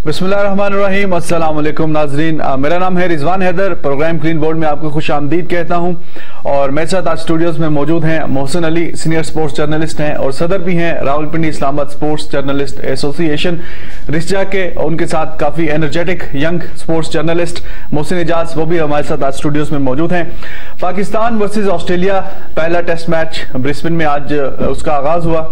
बिस्मिल्लाहिर्रहमानिर्रहीम, अस्सलाम वालेकुम नाजरीन। मेरा नाम है Rizwan Haider. Program clean board में आपको खुश आमदीद कहता हूं और मेरे साथ आज स्टूडियोज में मौजूद हैं Mohsin Ali, senior sports journalist हैं और सदर भी हैं Rawalpindi Islamabad sports journalist association रिस्जा के। उनके साथ काफी energetic young sports journalist Mohsin Ijaz, वो भी हमारे साथ आज स्टूडियोज में मौजूद हैं। पाकिस्तान वर्सेज ऑस्ट्रेलिया पहला टेस्ट मैच ब्रिस्बेन में आज उसका आगाज हुआ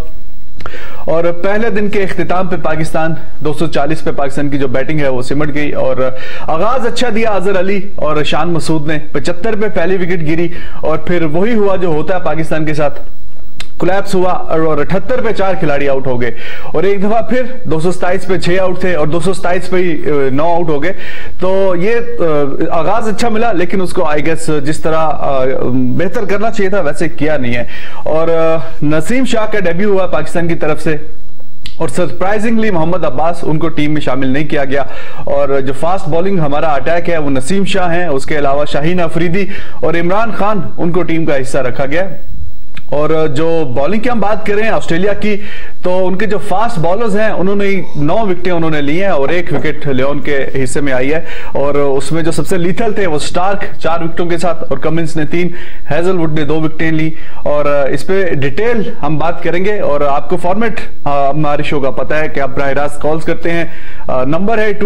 और पहले दिन के इख्तिताम पे पाकिस्तान 240 पे पाकिस्तान की जो बैटिंग है वो सिमट गई और आगाज अच्छा दिया अजहर अली और शान मसूद ने। 75 पे पहली विकेट गिरी और फिर वही हुआ जो होता है पाकिस्तान के साथ, कोलैप्स हुआ और 78 पे 4 खिलाड़ी आउट हो गए और एक दफा फिर 227 पे 6 आउट थे और 227 पे ही 9 आउट हो गए। तो ये आगाज अच्छा मिला, लेकिन उसको आई गेस जिस तरह बेहतर करना चाहिए था वैसे किया नहीं है। और नसीम शाह का डेब्यू हुआ पाकिस्तान की तरफ से और सरप्राइजिंगली मोहम्मद अब्बास उनको टीम में शामिल नहीं किया गया और जो फास्ट बॉलिंग हमारा अटैक है वो नसीम शाह है, उसके अलावा शाहीन अफरीदी और इमरान खान उनको टीम का हिस्सा रखा गया। और जो बॉलिंग की हम बात करें ऑस्ट्रेलिया की, तो उनके जो फास्ट बॉलर्स हैं उन्होंने 9 विकेटें उन्होंने ली हैं और 1 विकेट लियोन के हिस्से में आई है और उसमें जो सबसे लीथल थे वो स्टार्क 4 विकेटों के साथ और कमिंस ने 3, हेजलवुड ने 2 विकेटें ली। और इस पे डिटेल हम बात करेंगे और आपको फॉर्मेट हमारे शो का पता है कि आप बराह रास्त कॉल्स करते हैं। नंबर है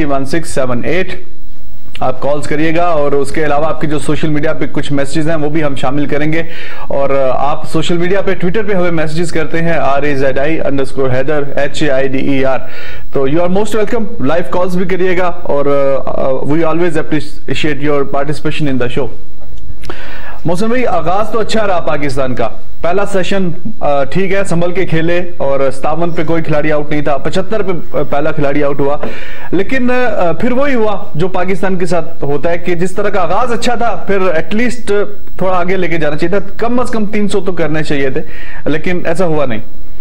233167 आप कॉल्स करिएगा और उसके अलावा आपके जो सोशल मीडिया पे कुछ मैसेजेस हैं वो भी हम शामिल करेंगे। और आप सोशल मीडिया पे ट्विटर पे हमें मैसेजेस करते हैं RAZI_Haider HAIDER, तो you are most welcome. Live calls भी करिएगा और we always appreciate your participation in the show. मौसम भाई, आगाज तो अच्छा रहा पाकिस्तान का, पहला सेशन ठीक है, संभल के खेले और 57 पे कोई खिलाड़ी आउट नहीं था, 75 पे पहला खिलाड़ी आउट हुआ, लेकिन फिर वही हुआ जो पाकिस्तान के साथ होता है कि जिस तरह का आगाज अच्छा था फिर एटलीस्ट थोड़ा आगे लेके जाना चाहिए था, कम से कम 300 तो करने चाहिए थे, लेकिन ऐसा हुआ नहीं।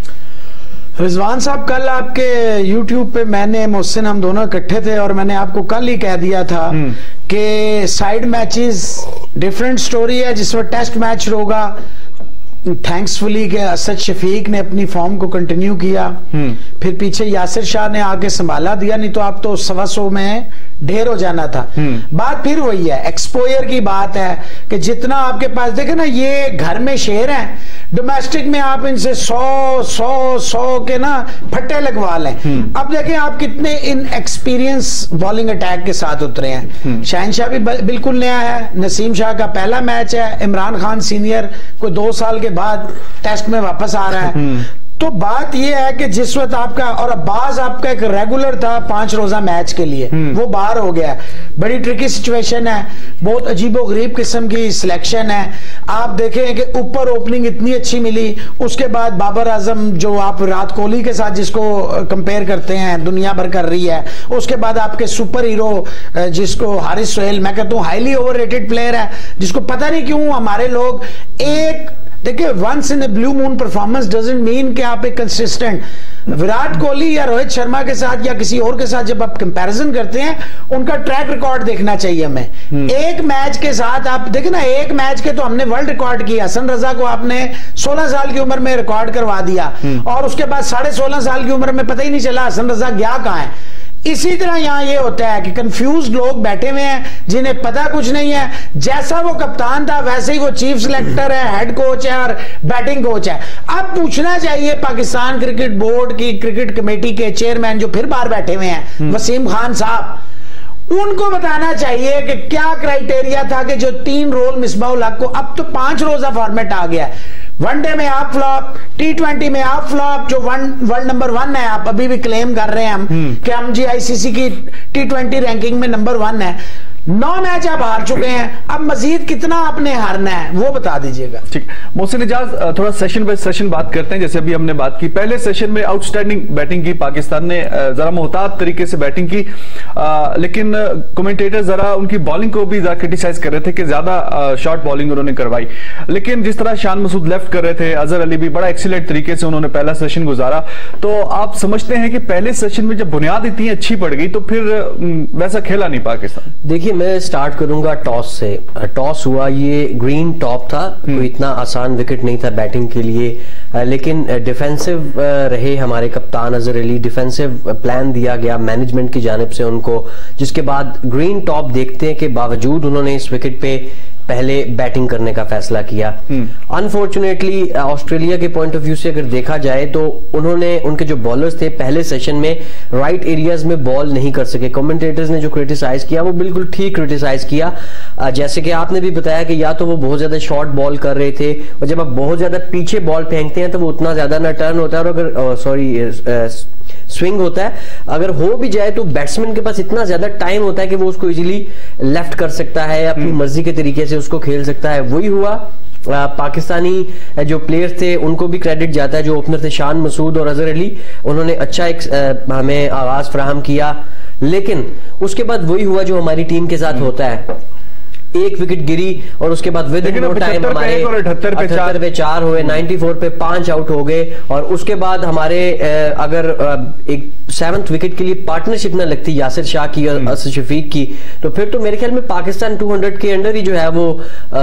रिजवान साहब, कल आपके YouTube पे मैंने मोहसिन हम दोनों इकट्ठे थे और मैंने आपको कल ही कह दिया था कि साइड मैचेस डिफरेंट स्टोरी है। जिस वक्त टेस्ट मैच होगा थैंक्सफुली के असद शफीक ने अपनी फॉर्म को कंटिन्यू किया, फिर पीछे यासिर शाह ने आके संभाला दिया, नहीं तो आप तो 125 में ढेर हो जाना था। बात फिर वही है, एक्सपोजर की बात है कि जितना आपके पास देखे ना, ये घर में शेर हैं, डोमेस्टिक में आप इनसे 100 के ना फट्टे लगवा लें। अब देखें आप कितने इन एक्सपीरियंस बॉलिंग अटैक के साथ उतरे हैं। शाहीन शाह भी बिल्कुल नया है, नसीम शाह का पहला मैच है, इमरान खान सीनियर कोई 2 साल के बाद टेस्ट में वापस आ रहा है। तो बात यह है कि जिस वक्त आपका और अब्बास आपका एक रेगुलर था 5 रोजा मैच के लिए, वो बाहर हो गया। बड़ी ट्रिकी सिचुएशन है, बहुत अजीबोगरीब किस्म की सिलेक्शन है। आप देखें कि ऊपर ओपनिंग इतनी अच्छी मिली, उसके बाद बाबर आजम जो आप विराट कोहली के साथ जिसको कंपेयर करते हैं दुनिया भर कर रही है, उसके बाद आपके सुपर हीरो जिसको हारिस सोहेल, मैं कहता हूं हाईली ओवररेटेड प्लेयर है, जिसको पता नहीं क्यों हमारे लोग एक देखिए once in a blue moon performance doesn't mean कि आप एक कंसिस्टेंट विराट कोहली या रोहित शर्मा के साथ या किसी और के साथ जब आप कंपैरिजन करते हैं उनका ट्रैक रिकॉर्ड देखना चाहिए हमें। एक मैच के साथ आप देखें ना, एक मैच के तो हमने वर्ल्ड रिकॉर्ड किया, हसन रजा को आपने 16 साल की उम्र में रिकॉर्ड करवा दिया और उसके बाद 16.5 साल की उम्र में पता ही नहीं चला हसन रजा गया कहां है। इसी तरह यहां ये होता है कि कंफ्यूज लोग बैठे हुए हैं जिन्हें पता कुछ नहीं है। जैसा वो कप्तान था वैसे ही वो चीफ सिलेक्टर है, हेड कोच है और बैटिंग कोच है। अब पूछना चाहिए पाकिस्तान क्रिकेट बोर्ड की क्रिकेट कमेटी के चेयरमैन जो फिर बाहर बैठे हुए हैं वसीम खान साहब, उनको बताना चाहिए कि क्या क्राइटेरिया था कि जो 3 रोल मिसबाउल हक को, अब तो 5 रोजा फॉर्मेट आ गया है। वनडे में आप फ्लॉप, T20 में आप फ्लॉप, जो वर्ल्ड नंबर 1 है, आप अभी भी क्लेम कर रहे हैं हम कि हम जी ICC की T20 रैंकिंग में नंबर 1 है। 9 मैच आप हार चुके हैं, अब मजीद कितना आपने हारना है वो बता दीजिएगा। ठीक, मोहसिन इजाज, थोड़ा सेशन बाय सेशन बात करते हैं। जैसे अभी हमने बात की, पहले सेशन में आउटस्टैंडिंग बैटिंग की पाकिस्तान ने, जरा मोहतात तरीके से बैटिंग की, लेकिन कमेंटेटर जरा उनकी बॉलिंग को भी ज्यादा क्रिटिसाइज कर रहे थे कि ज्यादा शॉर्ट बॉलिंग उन्होंने करवाई। लेकिन जिस तरह शान मसूद लेफ्ट कर रहे थे, अजहर अली भी बड़ा एक्सीलेंट तरीके से उन्होंने पहला सेशन गुजारा। तो आप समझते हैं कि पहले सेशन में जब बुनियाद इतनी अच्छी पड़ गई तो फिर वैसा खेला नहीं पाकिस्तान? देखिए मैं स्टार्ट करूंगा टॉस से। टॉस हुआ, ये ग्रीन टॉप था, कोई इतना आसान विकेट नहीं था बैटिंग के लिए, लेकिन डिफेंसिव रहे हमारे कप्तान अजहर अली, डिफेंसिव प्लान दिया गया मैनेजमेंट की जानिब से उनको, जिसके बाद ग्रीन टॉप देखते हैं कि बावजूद उन्होंने इस विकेट पे पहले बैटिंग करने का फैसला किया। अनफॉर्चुनेटली ऑस्ट्रेलिया के पॉइंट ऑफ व्यू से अगर देखा जाए तो उन्होंने, उनके जो बॉलर्स थे पहले सेशन में राइट एरियाज में बॉल नहीं कर सके। कमेंटेटर्स ने जो क्रिटिसाइज किया वो बिल्कुल ठीक क्रिटिसाइज किया, जैसे कि आपने भी बताया कि या तो वो बहुत ज्यादा शॉर्ट बॉल कर रहे थे, और जब आप बहुत ज्यादा पीछे बॉल फेंकते हैं तो वो उतना ज्यादा ना टर्न होता है, और अगर स्विंग होता है, अगर हो भी जाए तो बैट्समैन के पास इतना ज्यादा टाइम होता है कि वो उसको इजीली लेफ्ट कर सकता है, अपनी मर्जी के तरीके से उसको खेल सकता है। वही हुआ, पाकिस्तानी जो प्लेयर्स थे उनको भी क्रेडिट जाता है, जो ओपनर थे शान मसूद और अजहर अली, उन्होंने अच्छा एक हमें आगाज फराहम किया। लेकिन उसके बाद वही हुआ जो हमारी टीम के साथ होता है, एक विकेट गिरी और उसके बाद विद इन नो टाइम हमारे 78 पे 4 हुए, 94 पे 5 आउट हो गए, और उसके बाद हमारे अगर एक 7th विकेट के लिए पार्टनरशिप ना लगती यासिर शाह की और असद शफीक की, तो फिर तो मेरे ख्याल में पाकिस्तान 200 के अंडर ही जो है वो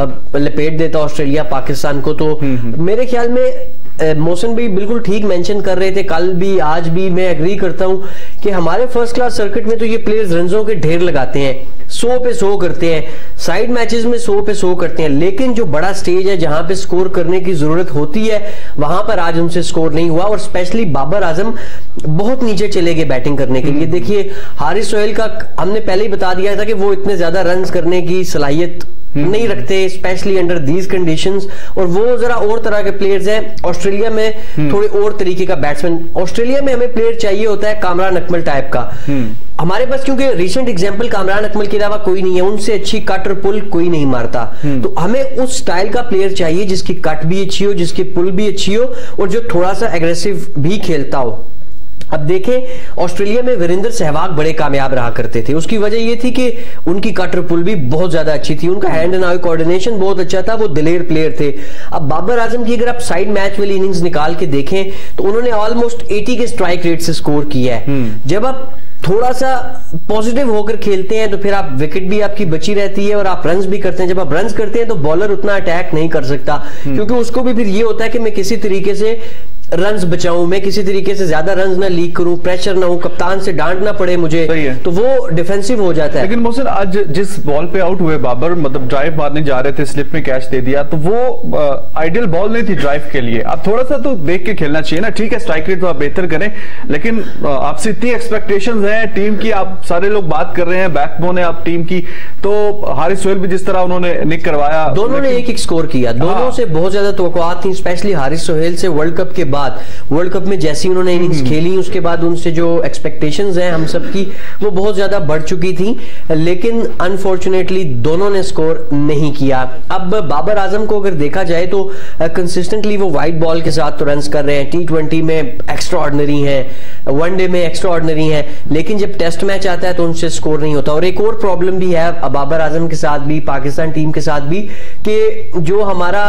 लपेट देता ऑस्ट्रेलिया पाकिस्तान को। तो मेरे ख्याल में मोहसिन भी बिल्कुल ठीक मेंशन कर रहे थे, कल भी आज भी मैं एग्री करता हूं कि हमारे फर्स्ट क्लास सर्किट में तो ये प्लेयर्स रनों के ढेर लगाते हैं, 100 पे 100 करते हैं, साइड मैचेस में 100 पे 100 करते हैं, लेकिन जो बड़ा स्टेज है जहां पे स्कोर करने की जरूरत होती है वहां पर आज उनसे स्कोर नहीं हुआ। और स्पेशली बाबर आजम बहुत नीचे चले गए बैटिंग करने के लिए। देखिए हारिस सोहेल का हमने पहले ही बता दिया था कि वो इतने ज्यादा रन करने की सलाहियत नहीं रखते, स्पेशली अंडर दीज कंडीशंस, और वो जरा और तरह के प्लेयर्स हैं। ऑस्ट्रेलिया में थोड़े और तरीके का बैट्समैन, ऑस्ट्रेलिया में हमें प्लेयर चाहिए होता है कामरान अकमल टाइप का, हमारे पास क्योंकि रिसेंट एग्जांपल कामरान अकमल के अलावा कोई नहीं है, उनसे अच्छी कट और पुल कोई नहीं मारता, तो हमें उस स्टाइल का प्लेयर चाहिए जिसकी कट भी अच्छी हो, जिसकी पुल भी अच्छी हो, और जो थोड़ा सा एग्रेसिव भी खेलता हो। अब देखें ऑस्ट्रेलिया में वीरेंद्र सहवाग बड़े कामयाब रहा करते थे, उसकी वजह यह थी कि उनकी कटर पुल भी बहुत ज्यादा अच्छी थी, उनका हैंड एंड आई कोऑर्डिनेशन बहुत अच्छा था, वो दिलेर प्लेयर थे। अब बाबर आजम की अगर आप साइड मैच वाली इनिंग्स निकाल के देखें तो उन्होंने ऑलमोस्ट 80 के स्ट्राइक रेट से स्कोर किया है। जब आप थोड़ा सा पॉजिटिव होकर खेलते हैं तो फिर आप विकेट भी आपकी बची रहती है और आप रन्स भी करते हैं। जब आप रन्स करते हैं तो बॉलर उतना अटैक नहीं कर सकता, क्योंकि उसको भी फिर ये होता है कि मैं किसी तरीके से रन्स बचाऊं, मैं किसी तरीके से ज्यादा रन्स ना लीक करूं, प्रेशर ना हो, कप्तान से डांट ना पड़े मुझे, तो वो डिफेंसिव हो जाता है। लेकिन मोहसिन आज जिस बॉल पे आउट हुए बाबर, मतलब ड्राइव मारने जा रहे थे, स्लिप में कैच दे दिया, तो वो आइडियल बॉल नहीं थी ड्राइव के लिए। आप थोड़ा सा तो देख के खेलना चाहिए ना, ठीक है स्ट्राइक रेट तो आप बेहतर करें, लेकिन आपसे इतनी एक्सपेक्टेशंस हैं टीम की, आप सारे लोग बात कर रहे हैं, बैकबोन है आप टीम की, तो हारिस सोहेल भी जिस तरह उन्होंने निक करवाया, दोनों ने एक स्कोर किया, दोनों से बहुत ज्यादा तवक्कुआत थी, स्पेशली हारिस सोहेल से वर्ल्ड कप के बाद। वर्ल्ड कप में जैसी उन्होंने इनिंग्स खेली उसके बाद उनसे जो एक्सपेक्टेशंस हैं हम सब की वो बहुत ज्यादा बढ़ चुकी थी, लेकिन अनफॉर्चुनेटली दोनों ने स्कोर नहीं किया। अब बाबर आजम को अगर देखा जाए तो कंसिस्टेंटली वो वाइट बॉल के साथ तो रन्स कर रहे हैं, T20 में एक्स्ट्रा ऑर्डिनरी है, वनडे में एक्स्ट्रा ऑर्डिनरी है, लेकिन जब टेस्ट मैच आता है तो उनसे स्कोर नहीं होता। और एक और प्रॉब्लम भी है बाबर आजम के साथ भी, पाकिस्तान टीम के साथ भी, कि जो हमारा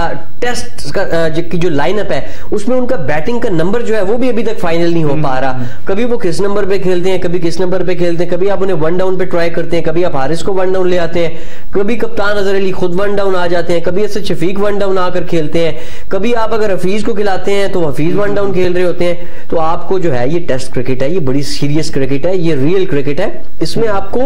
टेस्ट की जो लाइनअप है उसमें उनका बैटिंग का नंबर जो है वो भी अभी तक फाइनल नहीं हो पा रहा। कभी वो किस नंबर पे खेलते हैं, कभी किस नंबर पे खेलते हैं, कभी आप उन्हें वन डाउन पे ट्राई करते हैं, कभी आप हारिस को वन डाउन ले आते हैं, कभी कप्तान अजहर अली खुद वन डाउन आ जाते हैं, कभी असद शफीक वन डाउन आकर खेलते हैं, कभी आप अगर हफीज को खिलाते हैं तो हफीज वन डाउन खेल रहे होते हैं। तो आपको जो है ये टेस्ट क्रिकेट है, ये बड़ी सीरियस क्रिकेट है, ये रियल क्रिकेट है, इसमें आपको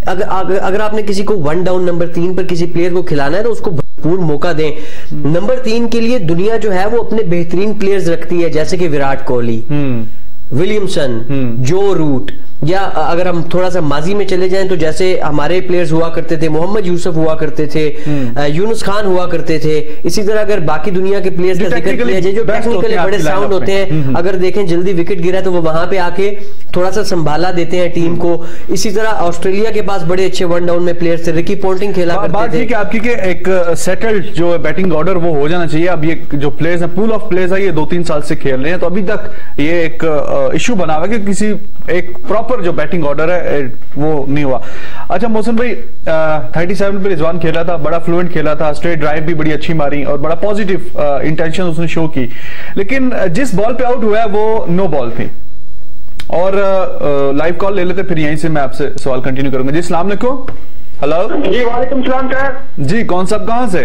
अगर आपने किसी को वन डाउन नंबर 3 पर किसी प्लेयर को खिलाना है तो उसको पूर्ण मौका दें। नंबर 3 के लिए दुनिया जो है वो अपने बेहतरीन प्लेयर्स रखती है, जैसे कि Virat Kohli, Williamson, Joe Root, या अगर हम थोड़ा सा माजी में चले जाएं तो जैसे हमारे प्लेयर्स हुआ करते थे, मोहम्मद यूसुफ हुआ करते थे, यूनुस खान हुआ करते थे। इसी तरह अगर बाकी दुनिया के प्लेयर्स का जिक्र किया जाए जो टेक्निकली बड़े साउंड होते हैं, अगर देखें जल्दी विकेट गिरा तो वो वहां पे आके थोड़ा सा संभाला देते हैं टीम को। इसी तरह ऑस्ट्रेलिया के पास बड़े अच्छे वन डाउन में प्लेयर्स थे, रिकी पॉन्टिंग खेला करते थे। आपकी के एक सेटल्ड जो बैटिंग ऑर्डर वो हो जाना चाहिए। अब ये जो प्लेयर्स है, पूल ऑफ प्लेयर्स है, ये 2-3 साल से खेल रहे हैं, तो अभी तक ये एक इश्यू बना हुआ है कि किसी एक प्रॉपर जो बैटिंग ऑर्डर है वो नहीं हुआ। अच्छा मोहसिन भाई, 37 पे रिजवान खेला था, बड़ा फ्लुएंट खेला था, स्ट्रेट ड्राइव भी बड़ी अच्छी मारी और बड़ा पॉजिटिव इंटेंशन उसने शो की, लेकिन जिस बॉल पे आउट हुआ है वो नो बॉल थी। और लाइव कॉल ले लेते, फिर यहीं से मैं आपसे सवाल कंटिन्यू करूंगा जी। अस्सलाम वालेकुम। हेलो जी वालेकुम सलाम सर जी, कौन साहब कहाँ से?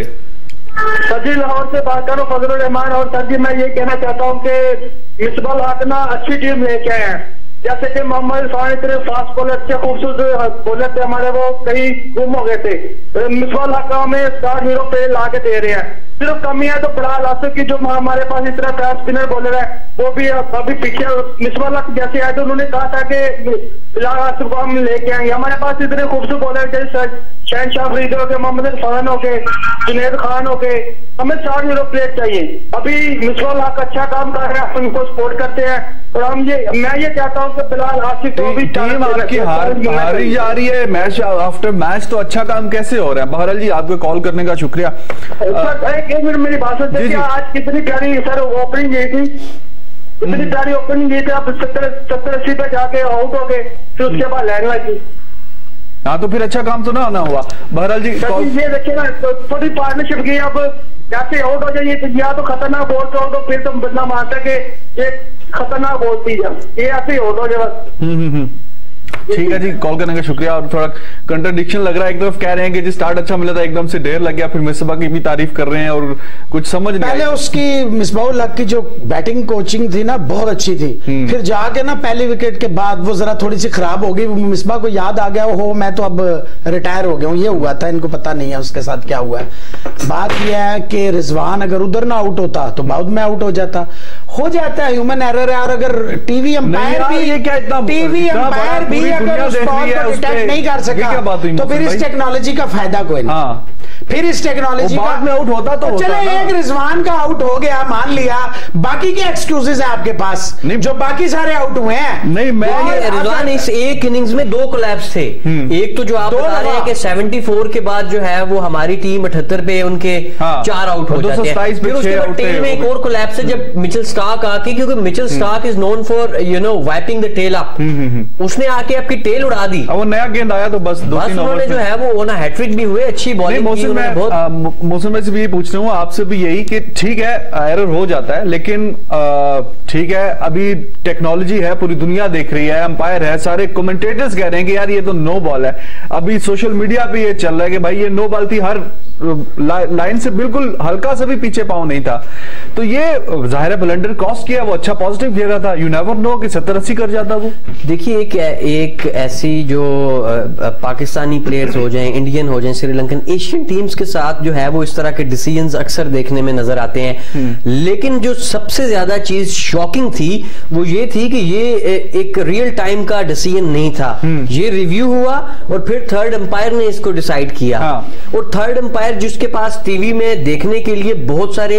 सर जी लाहौर से बात कर रहा हूँ, फजलुर रहमान। और सर जी मैं ये कहना चाहता हूँ कि मिसबाह हक ना अच्छी टीम लेके आए हैं। जैसे कि मोहम्मद इरफान इतने फास्ट बॉलर, अच्छे खूबसूरत बॉलर थे हमारे, वो कहीं गुम हो गए थे। मिसबाह हक हमें स्टार हीरो पे ला के दे रहे हैं। सिर्फ कमी है तो बिलाल आसिफ की, जो हमारे पास इतना फास्ट स्पिनर बॉलर है, वो भी अभी पीछे। मिसबाह हक जैसे आए तो उन्होंने कहा था कि बिलाल आसिफ को हम लेके आएंगे। हमारे पास इतने खूबसूरत बॉलर जैसे शहनशाह फरीद हो गए, मोहम्मद इरफान हो गए, जुनैद खान हो गए, हमें 4 यूरो प्लेयर चाहिए। अभी मिसबाह हक अच्छा काम कर रहे हैं, हम उनको सपोर्ट करते हैं। और मैं ये चाहता हूँ कि बिलाल आसिफ को भी टीम आपकी हारी जा रही है मैच आफ्टर मैच, तो अच्छा काम कैसे हो रहा है? बहरहाल जी आपको कॉल करने का शुक्रिया। एक मिनट मेरी बात सुनिए। आज कितनी प्यारी सर ओपनिंग गई थी, कितनी प्यारी ओपनिंग गई थी। आप 70-80 पे जाके आउट हो गए, फिर उसके बाद लैंड लगी। हाँ, तो फिर अच्छा काम तो ना हुआ। बहरहाल जी ये देखिए ना, थोड़ी पार्टनरशिप की। अब जैसे आउट हो जाइए तो या तो खतरनाक बॉल तो आउट हो, फिर तुम बदला मारता कि ये खतरनाक बॉल थी, ये ऐसे ही आउट हो जाए बस। ठीक है जी, कॉल करने का शुक्रिया। और थोड़ा कंट्राडिक्शन लग रहा है, एक तरफ कह रहे हैं कि जी स्टार्ट अच्छा मिला था, एकदम से ढेर लग गया, फिर मिसबाह की भी तारीफ कर रहे हैं और कुछ समझ नहीं। पहले उसकी मिसबाह हक की जो बैटिंग कोचिंग थी ना बहुत अच्छी थी, फिर जाके ना पहली विकेट के बाद वो जरा थोड़ी सी खराब हो गई। मिसबाह को याद आ गया हो मैं तो अब रिटायर हो गया हूँ, ये हुआ था। इनको पता नहीं है उसके साथ क्या हुआ है। बात यह है कि रिजवान अगर उधर ना आउट होता तो बाद में आउट हो जाता है, ह्यूमन एरर है। और अगर टीवी अंपायर भी ये क्या इतना टीवी अंपायर भी अगर उस बॉल को डिटेक्ट नहीं कर सका तो फिर इस टेक्नोलॉजी का फायदा कोई नहीं। हाँ। फिर इस टेक्नोलॉजी बाद में आउट होता तो चले एक रिजवान का आउट हो गया मान लिया, बाकी के एक्सक्यूजेस है आपके पास जो बाकी सारे आउट हुए हैं। नहीं मैं रिजवान इस एक इनिंग्स में 2 कोलैप्स थे। एक तो जो आप बता रहे हैं कि 74 के बाद जो है वो हमारी टीम 78 पे उनके 4 आउट हो जाते हैं। फिर उसके बाद टेल में एक और कोलैप्स है जब मिचेल स्टार्क आके, क्योंकि Mitchell Starc is known for wiping the tail up, उसने आके आपकी टेल उड़ा दी। वो नया गेंद आया तो बस उन्होंने जो है वो ना हैट्रिक भी हुए, अच्छी बॉलिंग की। मौसम में से भी पूछ रहा हूँ आपसे भी यही कि ठीक है एरर हो जाता है, लेकिन ठीक है अभी टेक्नोलॉजी है, पूरी दुनिया देख रही है, अंपायर है, सारे कमेंटेटर्स कह रहे हैं कि यार ये तो नो बॉल है। अभी सोशल मीडिया पे ये चल रहा है कि भाई ये नो बॉल थी, हर लाइन से बिल्कुल हल्का सा भी पीछे पाँव नहीं था। तो ये जाहिर है ब्लंडर क्रॉस किया, वो अच्छा पॉजिटिव खेल रहा था। यू नेवर नो कि 70-80 कर जाता वो। देखिए एक ऐसी जो पाकिस्तानी प्लेयर्स हो जाएं, इंडियन हो जाएं, श्रीलंकन, एशियन टीम्स के साथ जो है वो इस तरह के डिसीजंस अक्सर देखने में नजर आते हैं। लेकिन जो सबसे ज्यादा चीज शॉकिंग थी वो ये थी कि ये एक रियल टाइम का डिसीजन नहीं था। ये रिव्यू हुआ और फिर थर्ड अंपायर ने इसको डिसाइड किया। और थर्ड अंपायर जिसके पास टीवी में देखने के लिए बहुत सारे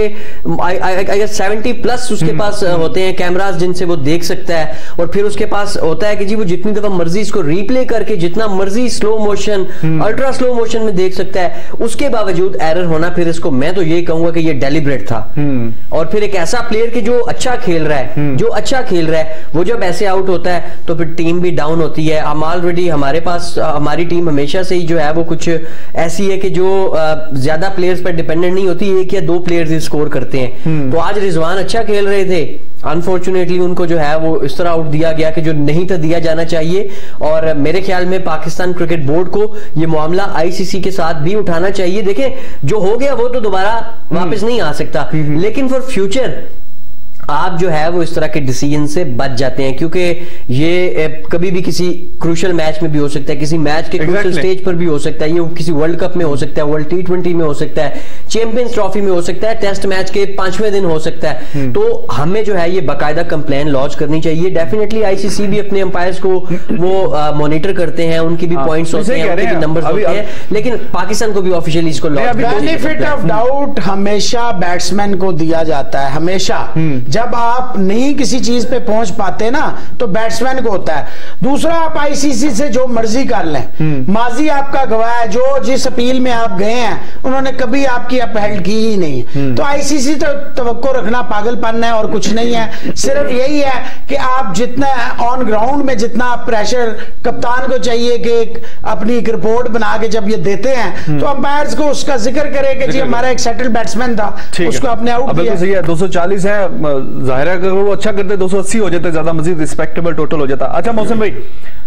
70+ उसके पास होते हैं कैमरास जिनसे वो देख सकता है, और फिर उसके पास होता है कि जी वो जितनी दफा मर्जी इसको रीप्ले करके जितना मर्जी slow motion, ultra slow motion में देख सकता है। उसके बावजूद एरर होना, फिर इसको मैं तो ये कहूंगा कि ये डेलिब्रेट था। और फिर एक ऐसा प्लेयर कि जो अच्छा खेल रहा है, वो जब ऐसे आउट होता है तो फिर टीम भी डाउन होती है। हम ऑलरेडी हमारे पास हमारी टीम हमेशा से ही जो है वो कुछ ऐसी है कि जो ज्यादा प्लेयर्स पर डिपेंडेंट नहीं होती, 1 या 2 प्लेयर्स ही स्कोर करते हैं। तो आज रिजवान अच्छा खेल रहे थे, अनफॉर्चुनेटली उनको जो है वो इस तरह आउट दिया गया कि जो नहीं था दिया जाना चाहिए। और मेरे ख्याल में पाकिस्तान क्रिकेट बोर्ड को ये मामला आईसीसी के साथ भी उठाना चाहिए। देखें जो हो गया वो तो दोबारा वापस नहीं आ सकता, लेकिन फॉर फ्यूचर आप जो है वो इस तरह के डिसीजन से बच जाते हैं, क्योंकि ये कभी भी किसी क्रूशियल मैच में भी हो सकता है, किसी मैच के क्रूशियल स्टेज पर भी हो सकता है, ये किसी वर्ल्ड कप में हो सकता है, वर्ल्ड T20 में हो सकता है, चैंपियंस ट्रॉफी में हो सकता है, टेस्ट मैच के 5वें दिन हो सकता है। तो हमें जो है ये बाकायदा कंप्लेन लॉन्च करनी चाहिए। डेफिनेटली आईसीसी भी अपने अंपायर्स को वो मॉनिटर करते हैं, उनकी भी पॉइंट्स होते हैं, उनके भी नंबर्स होते हैं, लेकिन पाकिस्तान को भी ऑफिशियली इसको बेनिफिट ऑफ डाउट हमेशा बैट्समैन को दिया जाता है, हमेशा। जब आप नहीं किसी चीज पे पहुंच पाते ना तो बैट्समैन को होता है। दूसरा, आप आईसीसी से जो मर्जी कर लें, माजी आपका गवाह है, जो जिस अपील में आप गए हैं उन्होंने कभी आपकी अपहेल्ड की ही नहीं। तो आईसीसी तो तवक्को रखना पागलपन है और कुछ नहीं है। सिर्फ यही है कि आप जितना ऑन ग्राउंड में जितना प्रेशर कप्तान को चाहिए कि अपनी एक रिपोर्ट बना के जब ये देते हैं तो अंपायर्स को उसका जिक्र करे कि जी हमारा एक सेटल बैट्समैन था, उसको अपने आउट किया। सही है, 240 है, जाहिर है अगर वो अच्छा करते 280 हो जाते, ज्यादा मजीद रिस्पेक्टेबल टोटल हो जाता। अच्छा मौसम भाई,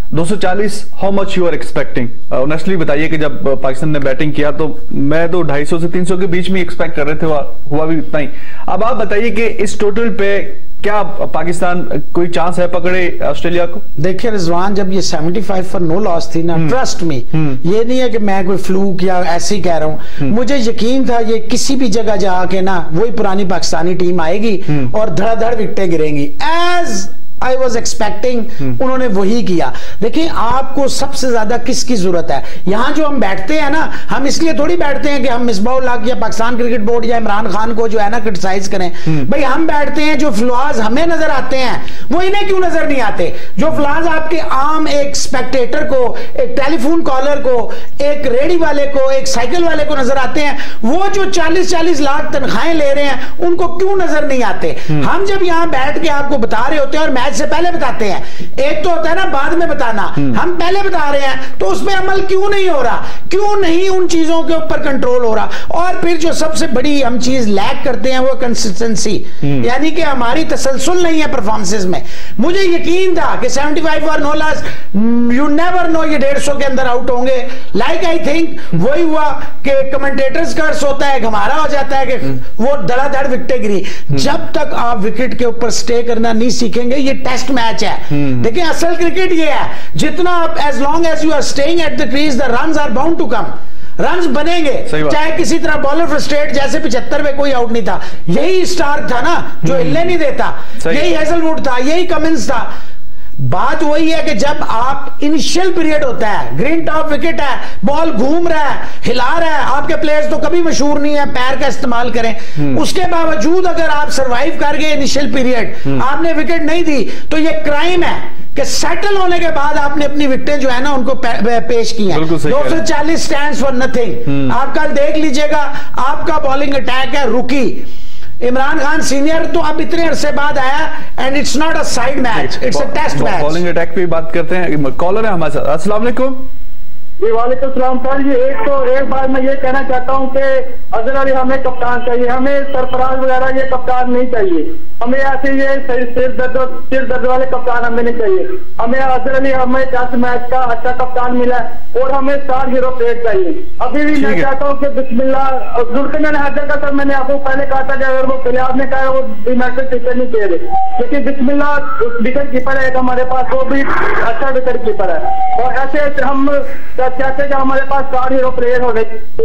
240 how much you are expecting? Honestly बताइए कि जब पाकिस्तान ने बैटिंग किया तो मैं तो 250 से 300 के बीच में एक्सपेक्ट कर रहे थे, हुआ भी उतना ही। अब आप बताइए कि इस टोटल पे क्या पाकिस्तान कोई चांस है पकड़े ऑस्ट्रेलिया को? देखिए रिजवान, जब ये 75 फॉर नो लॉस थी ना, ट्रस्ट मी, ये नहीं है कि मैं कोई फ्लूक या ऐसे ही कह रहा हूं, मुझे यकीन था ये किसी भी जगह जाके ना वही पुरानी पाकिस्तानी टीम आएगी और धड़ाधड़ विकेटें गिरेंगी। एज आई वॉज एक्सपेक्टिंग उन्होंने वही किया। देखिए आपको सबसे ज्यादा किसकी जरूरत है? यहां जो हम बैठते हैं ना, हम इसलिए थोड़ी बैठते हैं कि हम मिसबाउल हक या पाकिस्तान क्रिकेट बोर्ड या इमरान खान को जो है ना क्रिटिसाइज करें। भाई हम बैठते हैं, जो फ्लॉज हमें नजर आते हैं वो इन्हें क्यों नजर नहीं आते? जो फ्लॉज आपके आम एक स्पेक्टेटर को, एक टेलीफोन कॉलर को, एक रेडी वाले को, एक साइकिल वाले को नजर आते हैं, वो जो 40-40 लाख तनख्वाहें ले रहे हैं उनको क्यों नजर नहीं आते? हम जब यहां बैठ के आपको बता रहे होते हैं और से पहले बताते हैं, एक तो होता है ना बाद में बताना, हम पहले बता रहे हैं, तो उसमें अमल क्यों नहीं हो रहा? क्यों नहीं उन चीजों के ऊपर कंट्रोल हो रहा? और फिर जो सबसे बड़ी हम चीज लैक करते हैं वो कंसिस्टेंसी, यानी कि हमारी तसलसल नहीं है परफॉर्मेंसेस में। मुझे यकीन था कि 75 और no loss, you never know ये 150 के अंदर आउट होंगे। लाइक आई थिंक वही हुआ कि कमेंटेटर्स कर्स होता है, हमारा हो जाता है कि वो धड़ाधड़ विकेटें गिरी। जब तक आप विकेट के ऊपर स्टे करना नहीं सीखेंगे, ये टेस्ट मैच है। देखिए असल क्रिकेट ये है, जितना आप as long as you are staying at the crease, the runs are bound to come. Runs बनेंगे, चाहे किसी तरह बॉलर फ्रस्ट्रेट, जैसे 75 में कोई आउट नहीं था। यही स्टार्क था ना जो हिलने नहीं देता, यही हेजलवुड था, यही कमिंस था। बात वही है कि जब आप इनिशियल पीरियड होता है, ग्रीन टॉप विकेट है, बॉल घूम रहा है, हिला रहा है, आपके प्लेयर्स तो कभी मशहूर नहीं है पैर का इस्तेमाल करें, उसके बावजूद अगर आप सरवाइव कर गए इनिशियल पीरियड, आपने विकेट नहीं दी, तो ये क्राइम है कि सेटल होने के बाद आपने अपनी विकेटें जो है ना उनको पेश की हैं। 240 स्टैंड्स फॉर नथिंग। आप कल देख लीजिएगा, आपका बॉलिंग अटैक है रुकी। इमरान खान सीनियर तो अब इतने अरसे बाद आया, and it's not a side match, it's a test match. Bowling attack पे बात करते हैं, कॉलर है हमारे साथ। अस्सलाम वालेकुम। जी वालेकुम सलाम सर जी। एक बार मैं ये कहना चाहता हूँ कि अजहर अली हमें कप्तान चाहिए, हमें सरफराज वगैरह ये कप्तान नहीं चाहिए। हमें ऐसे ये सिर दर्द वाले कप्तान हमें नहीं चाहिए। हमें अजहर अली, हमें टेस्ट मैच का अच्छा कप्तान मिला और हमें स्टार हीरो प्लेयर चाहिए। अभी भी मैं चाहता हूँ कि बिस्मिल्लाह जुल्फिकार हैदर का, सर मैंने आपको पहले कहा था कि अगर वो प्लेयर ने कहा वो मैसेज टीचर नहीं दे रहे, लेकिन बिस्मिल्लाह विकेट कीपर है हमारे पास, वो भी अच्छा विकेट कीपर है। और ऐसे हम कहते हैं कि हमारे पास स्टार हीरो प्लेयर होने।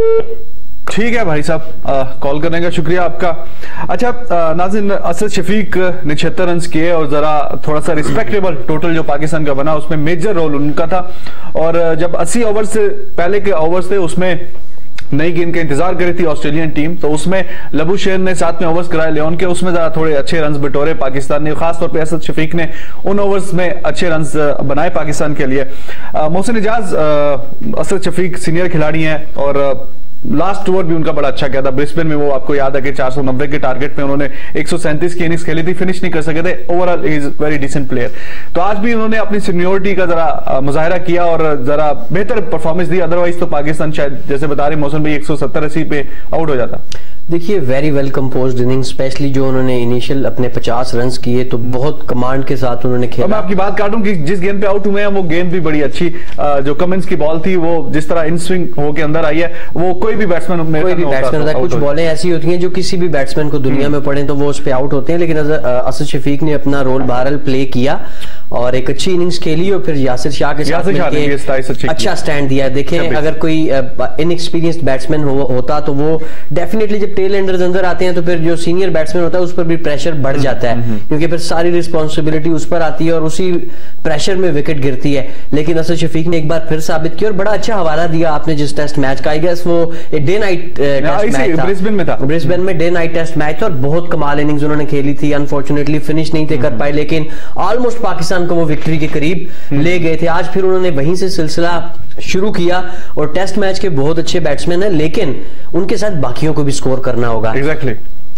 ठीक है भाई साहब, कॉल करने का शुक्रिया आपका। अच्छा नाज़रीन, असद शफीक ने 76 रन किए और जरा थोड़ा सा रिस्पेक्टेबल टोटल जो पाकिस्तान का बना उसमें मेजर रोल उनका था। और जब 80 ओवर से पहले के ओवर्स थे उसमें नई गेंद का इंतजार करी थी ऑस्ट्रेलियन टीम, तो उसमें लबुशेर ने 7 में ओवर्स कराए लेन के, उसमें जरा थोड़े अच्छे रन्स बिटोरे पाकिस्तान ने, खासतौर पे असद शफीक ने उन ओवर्स में अच्छे रन्स बनाए पाकिस्तान के लिए। मोहसिन इजाज असद शफीक सीनियर खिलाड़ी हैं और लास्ट ओवर भी उनका बड़ा अच्छा किया था ब्रिस्बेन में। वो आपको याद है कि 490 के टारगेट में उन्होंने 137 की इनिंग्स खेली थी, फिनिश नहीं कर सके थे। Overall is very decent player. तो आज भी उन्होंने अपनी सीनियोरिटी का जरा मुजाहरा किया और जरा बेहतर परफॉर्मेंस दी, अदरवाइज तो पाकिस्तान शायद जैसे बता रहे मौसम भाई 170-80 पे आउट हो जाता। देखिए very well composed inning, specially जो उन्होंने इनिशियल अपने 50 रन किए तो बहुत कमांड के साथ उन्होंने खेला। मैं आपकी बात काटूं कि जिस गेंद पे आउट हुए हैं वो गेंद भी बड़ी अच्छी, जो कमिंस की बॉल थी वो जिस तरह इन स्विंग होके अंदर आई है, वो कोई भी बैट्समैन होता है। कुछ बॉलें ऐसी होती हैं जो किसी भी बैट्समैन को दुनिया में पड़े तो वो उस पे आउट होते हैं, लेकिन असद शफीक ने अपना रोल बहरहाल प्ले किया और एक अच्छी इनिंग्स खेली और फिर यासिर शाह के साथ मिलकर अच्छा स्टैंड दिया। देखें अगर कोई इनएक्सपीरियंस्ड बैट्समैन होता तो वो डेफिनेटली जब टेल एंडर्स अंदर आते हैं तो फिर जो सीनियर बैट्समैन होता है उस पर भी प्रेशर बढ़ जाता है, क्योंकि फिर सारी रिस्पॉन्सिबिलिटी उस पर आती है और उसी प्रेशर में विकेट गिरती है। लेकिन असद शफीक ने एक बार फिर साबित किया और बड़ा अच्छा हवाला दिया आपने जिस टेस्ट मैच का, आई गेस वो डे नाइट टेस्ट मैच था, ब्रिस्बेन में डे नाइट टेस्ट मैच था और बहुत कमाल इनिंग्स उन्होंने खेली थी। अनफॉर्चुनेटली फिनिश नहीं थे कर पाए, लेकिन ऑलमोस्ट पाकिस्तान को वो विक्ट्री के करीब ले गए थे। आज फिर उन्होंने वहीं से सिलसिला शुरू किया और टेस्ट मैच के बहुत अच्छे बैट्समैन हैं, लेकिन उनके साथ बाकियों को भी स्कोर करना होगा। एग्जैक्टली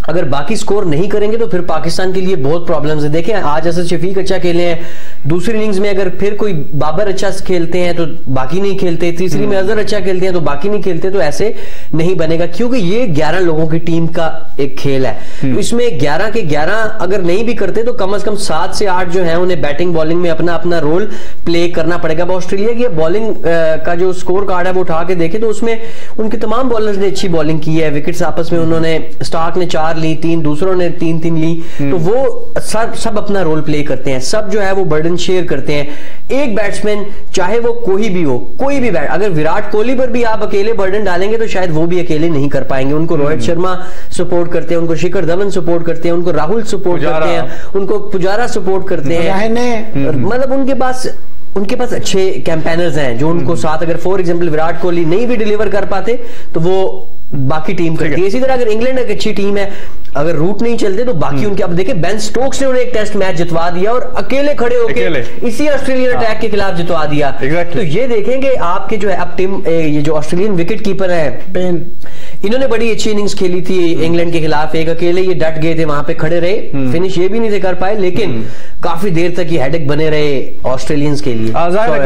अगर बाकी स्कोर नहीं करेंगे तो फिर पाकिस्तान के लिए बहुत प्रॉब्लम्स है। देखें आज असद शफीक अच्छा खेले हैं, दूसरी इनिंग्स में अगर फिर कोई बाबर अच्छा खेलते हैं तो बाकी नहीं खेलते, तीसरी में अजहर अच्छा खेलते हैं तो बाकी नहीं खेलते, तो ऐसे नहीं बनेगा क्योंकि ये 11 लोगों की टीम का एक खेल है। तो इसमें 11 के 11 अगर नहीं भी करते तो कम से कम 7 से 8 जो है उन्हें बैटिंग बॉलिंग में अपना अपना रोल प्ले करना पड़ेगा। अब ऑस्ट्रेलिया की बॉलिंग का जो स्कोर कार्ड है वो उठा के देखे तो उसमें उनके तमाम बॉलर्स ने अच्छी बॉलिंग की है, विकेट्स आपस में उन्होंने, स्टार्क ने 4 ली, 3 दूसरों ने 3-3 ली, तो वो सब अपना रोल प्ले करते हैं, सब जो है वो बर्डन शेयर करते हैं। एक बैट्समैन चाहे वो कोई भी हो, कोई भी अगर विराट कोहली पर भी आप अकेले बर्डन डालेंगे तो शायद वो भी अकेले नहीं कर पाएंगे। उनको रोहित शर्मा सपोर्ट करते हैं, उनको शिखर धवन सपोर्ट करते हैं, उनको राहुल सपोर्ट करते हैं, उनको पुजारा सपोर्ट करते हैं, मतलब उनके पास अच्छे कैंपेनर्स हैं जो उनको साथ, अगर फॉर एग्जांपल विराट कोहली नहीं भी डिलीवर कर पाते तो वो बाकी टीम करती है। इसी तरह अगर इंग्लैंड एक अच्छी टीम है, अगर रूट नहीं चलते तो बाकी उनके, अब देखिए बेन स्टोक्स ने उन्हें एक टेस्ट मैच जितवा दिया और अकेले खड़े होकर इसी ऑस्ट्रेलियन अटैक के खिलाफ जितवा दिया। तो ये देखेंगे आपके जो है अब टीम, ये जो ऑस्ट्रेलियन विकेट कीपर है पेन, इन्होंने बड़ी अच्छी इनिंग्स खेली थी इंग्लैंड के खिलाफ, एक अकेले ये डट गए थे, वहां पे खड़े रहे, फिनिश ये भी नहीं थे कर पाए, लेकिन काफी देर तक ये हेडेक बने रहे ऑस्ट्रेलियंस के लिए।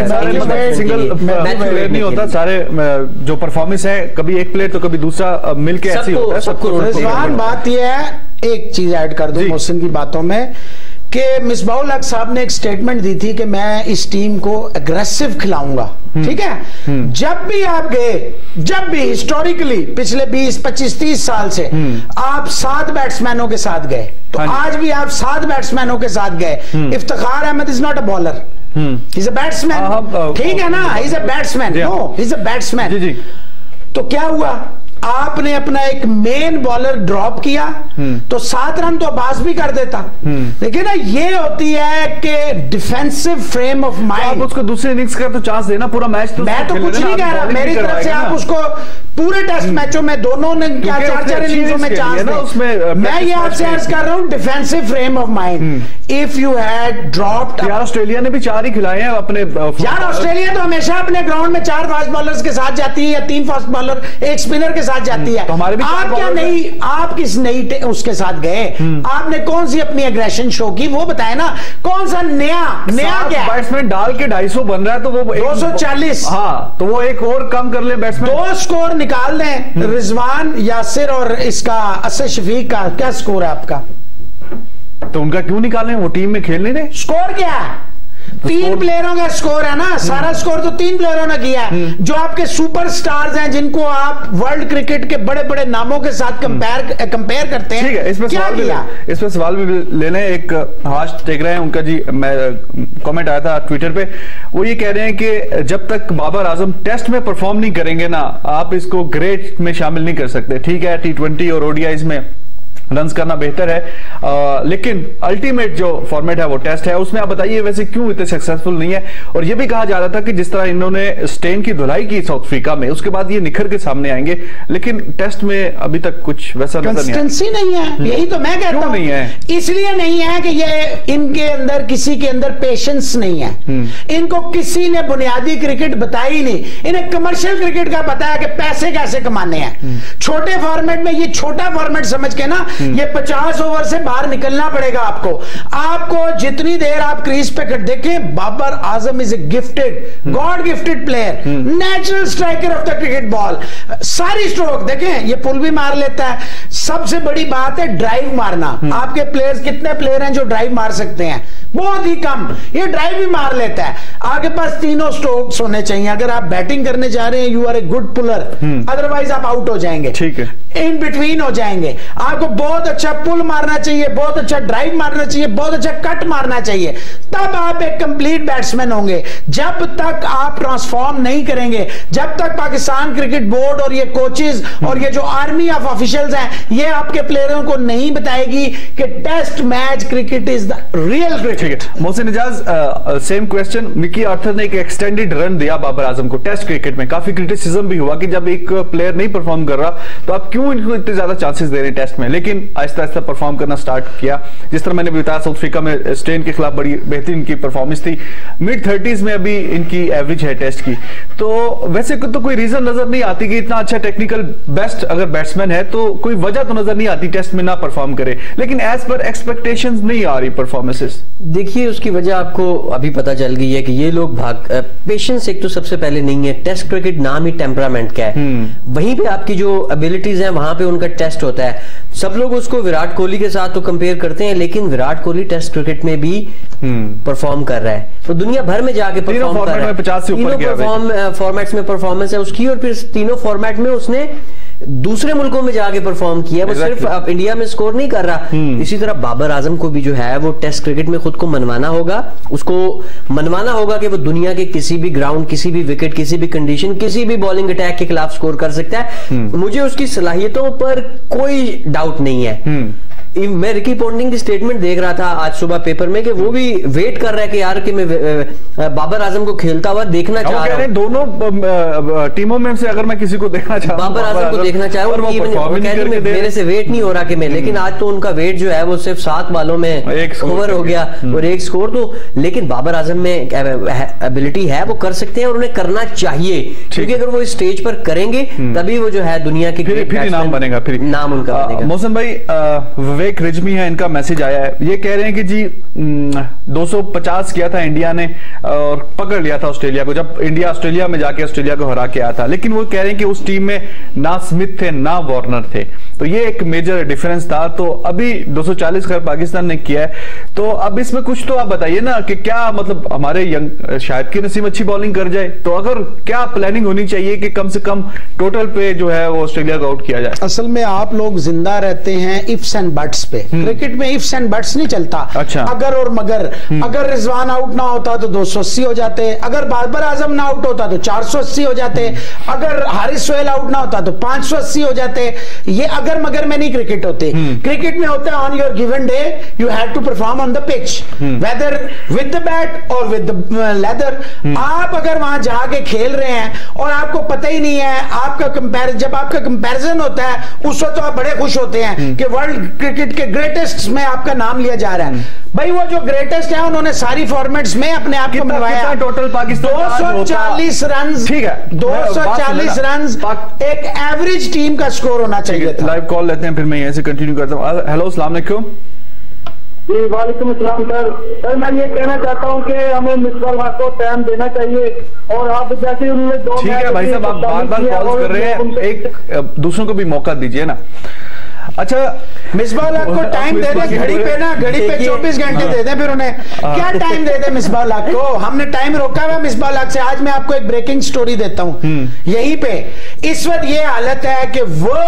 सिंगल मैच नहीं होता, सारे जो परफॉर्मेंस है कभी एक प्लेयर तो कभी दूसरा मिलके ऐसे होता है सबको। रिजवान बात यह है, एक चीज ऐड कर दूं मोहसिन की बातों में कि मिसबाहुल हक साहब ने एक स्टेटमेंट दी थी कि मैं इस टीम को एग्रेसिव खिलाऊंगा, ठीक है। जब भी आप गए, जब भी हिस्टोरिकली पिछले 20-25-30 साल से आप 7 बैट्समैनों के साथ गए, तो आज भी आप 7 बैट्समैनों के साथ गए। Iftikhar Ahmed is not a bowler, he is a batsman, ठीक है ना, he is a batsman, no he is a batsman. तो क्या हुआ, आपने अपना एक मेन बॉलर ड्रॉप किया तो 7 रन तो अब्बास भी कर देता, लेकिन ना ये होती है कि डिफेंसिव फ्रेम ऑफ माइंड। आप उसको दूसरे इनिंग्स का तो चांस देना, पूरा मैच तो मैं तो कुछ नहीं कह रहा, मेरी तरफ से आप उसको पूरे टेस्ट मैचों में दोनों ने क्या 4-4 इनिंग्सों में चांस दिया। मैं ये आपसे अर्ज कर रहा हूं defensive frame of mind. If you had dropped, यार ऑस्ट्रेलिया ने भी 4 ही खिलाए हैं अपने, यार ऑस्ट्रेलिया तो हमेशा अपने ग्राउंड में 4 फास्ट बॉलर्स के साथ जाती है या 3 फास्ट बॉलर, 1 स्पिनर के साथ जाती है। तो हमारे भी आप क्या नहीं, आप किस नई उसके साथ गए, आपने कौन सी अपनी एग्रेशन शो की वो बताए ना, कौन सा नया क्या बैट्समैन डाल के 250 बन रहा है तो वो 240, हाँ तो वो एक और कम कर ले बैट्समैन, 2 स्कोर निकाल दें। रिजवान, यासिर और इसका असद शफीक का क्या स्कोर है आपका, तो उनका क्यों निकालें, वो टीम में खेल नहीं रहे। स्कोर क्या है, 3 प्लेयरों का स्कोर है ना, सारा स्कोर तो 3 प्लेयरों ने किया है, जो आपके सुपरस्टार्स हैं जिनको आप वर्ल्ड क्रिकेट के बड़े बड़े नामों के साथ कंपेयर करते हैं। ठीक है, इसमें सवाल भी ले लें। एक हाश देख रहे हैं उनका जी, कमेंट आया था ट्विटर पे, वो ये कह रहे हैं कि जब तक बाबर आजम टेस्ट में परफॉर्म नहीं करेंगे ना, आप इसको ग्रेट में शामिल नहीं कर सकते। ठीक है, T20 और ODIs में रन्स करना बेहतर है, लेकिन अल्टीमेट जो फॉर्मेट है वो टेस्ट है, उसमें आप बताइए वैसे क्यों इतने सक्सेसफुल नहीं है। और ये भी कहा जा रहा था कि जिस तरह इन्होंने स्टेन की धुलाई की साउथ अफ्रीका में, उसके बाद ये निखर के सामने आएंगे, लेकिन टेस्ट में अभी तक कुछ वैसा कंसिस्टेंसी नहीं है। यही तो मैं कहता हूं, नहीं है इसलिए नहीं है कि ये इनके अंदर किसी के अंदर पेशेंस नहीं है, इनको किसी ने बुनियादी क्रिकेट बताई नहीं, इन्हें कमर्शियल क्रिकेट का बताया कि पैसे कैसे कमाने हैं। छोटे फॉर्मेट में, ये छोटा फॉर्मेट समझ के ना, ये 50 ओवर से बाहर निकलना पड़ेगा आपको जितनी देर आप क्रीज पे देखें, Babar Azam is a gifted, god gifted player, natural striker of the cricket ball. सारी स्ट्रोक देखें, ये पुल भी मार लेता है। सबसे बड़ी बात है ड्राइव मारना। आपके प्लेयर्स, कितने प्लेयर हैं जो ड्राइव मार सकते हैं, बहुत ही कम, ये ड्राइव भी मार लेता है। आपके पास तीनों स्ट्रोक्स होने चाहिए। अगर आप बैटिंग करने जा रहे हैं, you are a good puller, otherwise आप आउट हो जाएंगे, ठीक है, इन बिटवीन हो जाएंगे। आपको बहुत अच्छा पुल मारना चाहिए, बहुत अच्छा ड्राइव मारना चाहिए, बहुत अच्छा कट मारना चाहिए, तब आप एक कंप्लीट बैट्समैन होंगे। जब तक आप ट्रांसफॉर्म नहीं करेंगे, जब तक पाकिस्तान क्रिकेट बोर्ड और ये कोचेज और ये जो आर्मी ऑफ ऑफिशियल्स हैं, ये आपके प्लेयरों को नहीं बताएगी कि test match cricket is the real cricket. Mohsin Ijaz, same question. Mickey Arthur ने एक एक्सटेंडेड रन दिया बाबर आजम को टेस्ट क्रिकेट में, काफी क्रिटिसिज्म भी हुआ कि जब एक प्लेयर नहीं परफॉर्म कर रहा तो आप क्यों इनको इतने ज्यादा चांसेस दे रहे हैं टेस्ट में, लेकिन आहिस्ता आहिस्ता परफॉर्म करना स्टार्ट किया। जिस तरह मैंने बताया साउथ अफ्रीका में स्टेन के खिलाफ बड़ी बेहतरीन की परफॉर्मेंस थी। मिड 30s में अभी इनकी एवरेज है टेस्ट की। तो वैसे तो कोई रीजन नजर नहीं आती कि इतना अच्छा टेक्निकल बेस्ट अगर बैट्समैन है तो कोई वजह तो नजर नहीं आती टेस्ट में ना परफॉर्म करे, लेकिन एज पर एक्सपेक्टेशंस नहीं आ रही परफॉर्मेंसेस। देखिए उसकी वजह आपको अभी पता चल गई है कि ये लोग पेशेंस एक तो सबसे पहले नहीं है। टेस्ट क्रिकेट नाम ही टेम्परामेंट का है, वहीं पे आपकी जो एबिलिटीज हैं वहां पे उनका टेस्ट होता है। सब लोग उसको विराट कोहली के साथ तो कंपेयर करते हैं, लेकिन विराट कोहली टेस्ट क्रिकेट में भी परफॉर्म कर रहा है, तो दुनिया भर में जाके परफॉर्म कर रहा है। 50 से ऊपर तीनों फॉर्मेट्स में परफॉर्मेंस है उसकी, और फिर तीनों फॉर्मेट में उसने दूसरे मुल्कों में जाके परफॉर्म किया, वो सिर्फ अब इंडिया में स्कोर नहीं कर रहा। इसी तरह बाबर आजम को भी जो है वो टेस्ट क्रिकेट में खुद को मनवाना होगा, उसको मनवाना होगा कि वो दुनिया के किसी भी ग्राउंड, किसी भी विकेट, किसी भी कंडीशन, किसी भी बॉलिंग अटैक के खिलाफ स्कोर कर सकता है। मुझे उसकी सलाहियतों पर कोई डाउट नहीं है। मैं रिकी पॉन्टिंग की स्टेटमेंट देख रहा था आज सुबह पेपर में कि वो भी वेट कर रहा है कि यार कि मैं बाबर आजम को खेलता हुआ देखना चाह रहा हूं। दोनों टीमों में से अगर मैं किसी को देखना चाहूँ, बाबर आजम को देखना चाह रहा हूँ, मेरे से वेट नहीं हो रहा कि मैं, लेकिन आज तो उनका वेट जो है वो सिर्फ 7 बालों में ओवर हो गया और 1 स्कोर। तो लेकिन बाबर आजम में एबिलिटी है, वो कर सकते हैं और उन्हें करना चाहिए, क्योंकि अगर वो इस स्टेज पर करेंगे तभी वो जो है दुनिया के फिर नाम बनेगा, फिर नाम उनका बनेगा। मोहसिन भाई, विवेक रिजवी है, इनका मैसेज आया है, ये कह रहे हैं कि जी 250 किया था इंडिया ने और पकड़ लिया था ऑस्ट्रेलिया को, जब इंडिया ऑस्ट्रेलिया में जाके ऑस्ट्रेलिया को हरा के आया था, लेकिन वो कह रहे हैं कि उस टीम में ना स्मिथ थे ना वार्नर थे, तो ये एक मेजर डिफरेंस था। तो अभी 240 खैर पाकिस्तान ने किया है, तो अब इसमें कुछ तो आप बताइए ना कि क्या मतलब हमारे यंग शायद की नसीम अच्छी बॉलिंग कर जाए, तो अगर क्या प्लानिंग होनी चाहिए कि कम से कम टोटल पे जो है वो ऑस्ट्रेलिया को आउट किया जाए। असल में आप लोग जिंदा रहते हैं इफ्स एंड बट्स पे, क्रिकेट में इफ्स एंड बट्स नहीं चलता। अच्छा। अगर और मगर, अगर रिजवान आउट ना होता तो 280 हो जाते, अगर बाबर आजम ना आउट होता तो 480 हो जाते, अगर हारिस सोहेल आउट ना होता तो 580 हो जाते। ये अगर मगर में नहीं क्रिकेट होते, क्रिकेट में होता है on your given day you have to perform on the pitch, whether with the bat और विद द लेदर। आप अगर वहां जाके खेल रहे हैं और आपको पता ही नहीं है, आपका जब आपका कंपैरिजन होता है उस वक्त तो आप बड़े खुश होते हैं कि वर्ल्ड क्रिकेट के ग्रेटेस्ट में आपका नाम लिया जा रहा है। भाई वो जो ग्रेटेस्ट है उन्होंने सारी फॉर्मेट्स में अपने आप को मिलवाया। टोटल पाकिस्तान 240 रन, ठीक है, 240 रन एक एवरेज टीम का स्कोर होना चाहिए था। लाइव कॉल लेते हैं, फिर मैं यहीं से कंटिन्यू करता हूँ। हेलो, अस्सलाम वालेकुम। जी वालेकुम अस्सलाम सर। मैं ये कहना चाहता हूँ कि हमें मिसबाह हक को टाइम देना चाहिए, और आप जैसे उन्होंने 2 ठीक है भाई साहब, आप बार बार कॉल कर रहे हैं, एक दूसरों को भी मौका दीजिए ना। अच्छा, मिसबाह हक को टाइम दे दे, घड़ी पे ना, घड़ी पे 24 घंटे दे दे, फिर उन्हें क्या टाइम दे दे मिसबाह हक को। हमने टाइम रोका हुआ मिसबाह हक से। आज मैं आपको एक ब्रेकिंग स्टोरी देता हूं यहीं पे। इस वक्त ये हालत है कि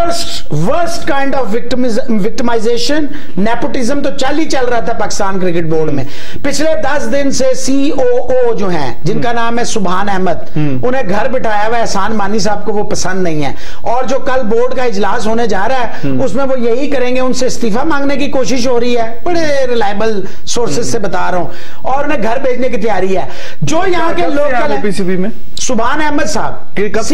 worst kind of victimisation, nepotism तो चल रहा था पाकिस्तान क्रिकेट बोर्ड में। पिछले 10 दिन से COO जो हैं, जिनका नाम है सुभान अहमद, उन्हें घर बिठाया हुआ है। एहसान मानी साहब को वो पसंद नहीं है, और जो कल बोर्ड का इजलास होने जा रहा है उसमें वो यही करेंगे, उनसे इस्तीफा मांगने की कोशिश हो रही है। बड़े रिलायबल सोर्सेज से बता रहा हूं, और उन्हें घर भेजने की तैयारी है। जो यहाँ के लोग PCB में सुभान अहमद साहब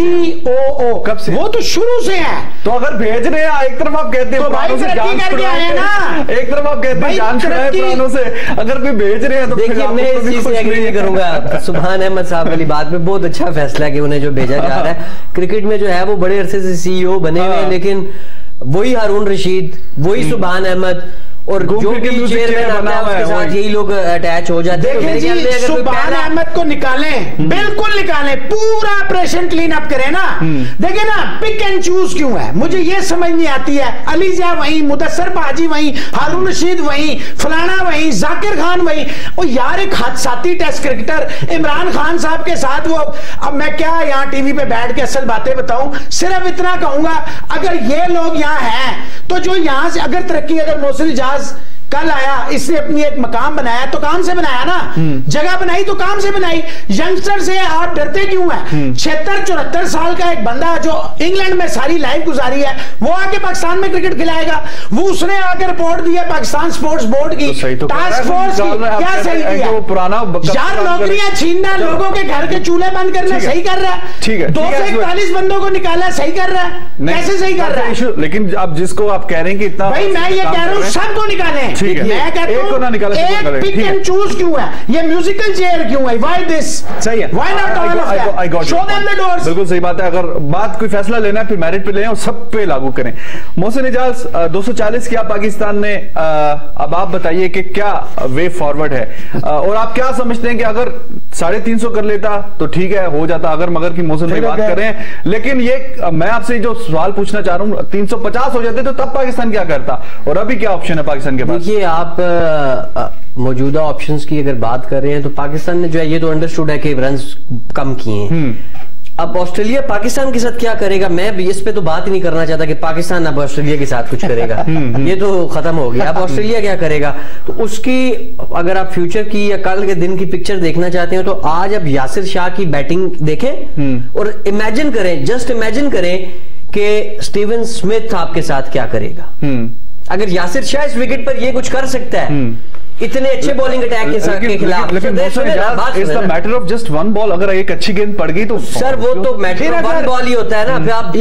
COO, कब से? वो तो शुरू से हैं। तो अगर भेज रहे हैं, एक तरफ आप कहते हैं तो भाई तरक्की करके आए हैं ना, एक तरफ आप कहते हैं जान छुड़ाए प्राणों से, अगर कोई भेज रहे हैं तो देखिए मैं इस चीज से एग्री नहीं करूंगा। सुभान अहमद साहब वाली बात पे बहुत अच्छा फैसला है कि उन्हें जो भेजा जा रहा है। क्रिकेट में जो है वो बड़े अरसे से CEO बने हुए हैं, लेकिन वही हारून रशीद, वही सुभान अहमद और जो भी चेयरमैन आता है उसके साथ यही लोग अटैच हो जाते हैं। देखिए जी, सुभान अहमद को निकालें, बिल्कुल निकालें, पूरा ऑपरेशन क्लीन अप करें ना। देखिए ना, पिक एंड चूज क्यों है, मुझे ये समझ नहीं आती है। अली जिया वहीं, मुदस्सर बाजी वहीं, हारून रशीद वहीं, फलाना वहीं, जाकिर खान वहीं। और यार एक हादसाती टेस्ट क्रिकेटर इमरान खान साहब के साथ वो, अब मैं क्या यहाँ टीवी पे बैठ के असल बातें बताऊं, सिर्फ इतना कहूंगा, अगर ये लोग यहाँ हैं तो जो यहाँ से अगर तरक्की, अगर मोहसिन इजाज कल आया, इसने अपनी एक मकाम बनाया तो काम से बनाया ना, जगह बनाई तो काम से बनाई। यंगस्टर से आप डरते क्यों हैं? 76-74 साल का एक बंदा जो इंग्लैंड में सारी लाइफ गुजारी है, वो आके पाकिस्तान में क्रिकेट खिलाएगा। वो उसने आके रिपोर्ट दी है पाकिस्तान स्पोर्ट्स बोर्ड की, टास्क फोर्स की, क्या सही किया? यार नौकरियां छीनना, लोगों के घर के चूल्हे बंद करना सही कर रहा है। ठीक है, 241 बंदों को निकाला, सही कर रहा है, कैसे सही कर रहा है? लेकिन अब जिसको आप कह रहे हैं कि इतना, भाई मैं ये कह रहा हूँ सबको निकालें, ठीक है, मैं कहता एक को ना निकाले, एक पिक एंड चूज क्यों है, ये म्यूजिकल चेयर क्यों है, व्हाई दिस? सही है, why not all of that, show them the doors. बिल्कुल सही बात है, अगर बात कोई फैसला लेना है फिर मेरिट पे लें और सब पे लागू करें। मोहसिन इजाज, 240 किया पाकिस्तान ने, अब आप बताइए कि क्या वे फॉरवर्ड है, और आप क्या समझते हैं कि अगर 350 कर लेता तो ठीक है, हो जाता, अगर मगर की मोहसिन भाई बात कर रहे हैं, लेकिन ये मैं आपसे जो सवाल पूछना चाह रहा हूं, 350 हो जाते तो तब पाकिस्तान क्या करता, और अभी क्या ऑप्शन है पाकिस्तान के पास? देखिए, आप मौजूदा ऑप्शंस की अगर बात कर रहे हैं तो पाकिस्तान ने जो है ये तो अंडरस्टूड है कि रन्स कम किए हैं। अब ऑस्ट्रेलिया पाकिस्तान के साथ क्या करेगा, मैं इस पे तो बात ही नहीं करना चाहता कि पाकिस्तान अब ऑस्ट्रेलिया के साथ कुछ करेगा, ये तो खत्म हो गया। अब ऑस्ट्रेलिया क्या करेगा, तो उसकी अगर आप फ्यूचर की या कल के दिन की पिक्चर देखना चाहते हो तो आज अब यासिर शाह की बैटिंग देखें और इमेजिन करें, जस्ट इमेजिन करें कि स्टीवन स्मिथ आपके साथ क्या करेगा। अगर यासिर शाह इस विकेट पर ये कुछ कर सकता है इतने अच्छे बॉलिंग अटैक के खिलाफ, लेकिन it's the matter of just one ball, अगर एक अच्छी गेंद पड़ गई तो सर वो तो मैटर ऑफ वन बॉल ही होता है ना। फिर आप